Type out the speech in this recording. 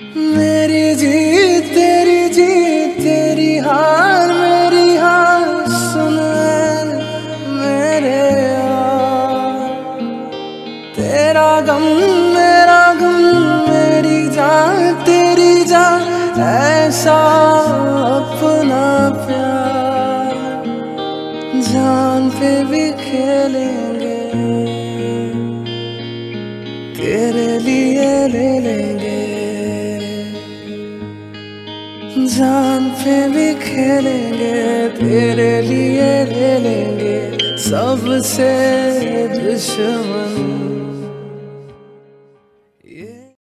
मेरी जीत तेरी जीत, तेरी हार मेरी हार, सुन मेरे यार। तेरा गम मेरा गम, मेरी जान तेरी जान, ऐसा अपना प्यार जान पे भी खेलेंगे, तेरे लिए ले लेंगे। जान पे भी खेलेंगे, तेरे लिए ले लेंगे सबसे दुश्मन।